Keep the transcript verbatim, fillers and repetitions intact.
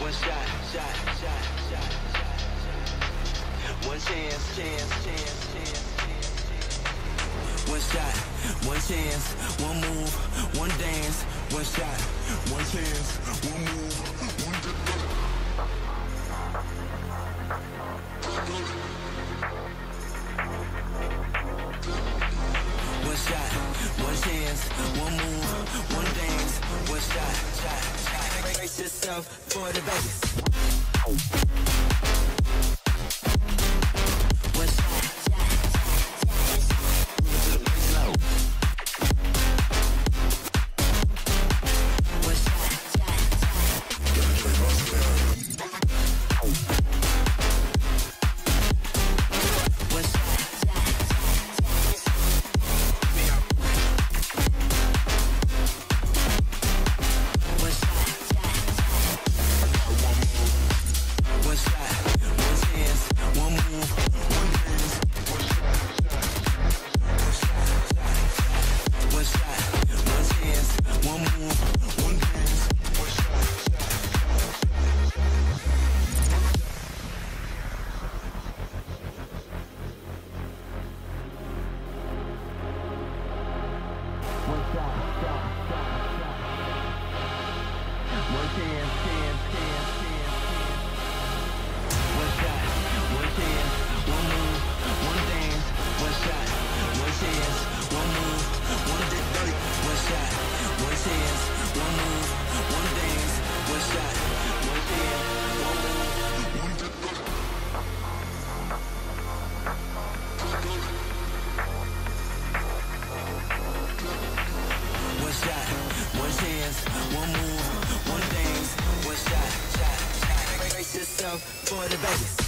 One shot, shot, shot, shot, shot, shot. One chance, chance, chance, chance, chance. One shot, one chance, one move, one dance. One shot, one chance, one move, one dance. One shot, one chance, one move, one dance. One shot, shot, shot. Brace yourself for the Vegas. One shot, shot, shot, shot. Move to the next level. One shot, shot, shot. Gotta play my style. One shot, shot, shot, shot. One shot, shot, shot. One shot, one chance, one move, one dance. One shot, one chance, one move, one dance. One shot, shot, shot, shot. One chance, chance, chance, chance, chance. One shot, one chance, one move, one dance. One shot, one chance, one move, one dance. One shot, one chance, one move, one dance. One shot, one chance, one move, one dance. One shot, one chance, one move, one dance. One shot, shot, shot. Brace yourself for the Vegas.